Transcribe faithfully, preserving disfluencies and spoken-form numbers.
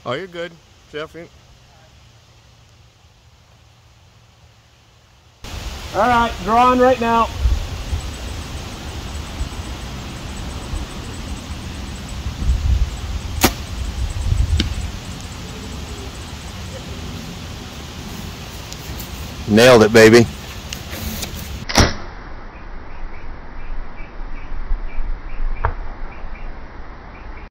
Oh, you're good, Jeff. All right, drawing right now. Nailed it, baby.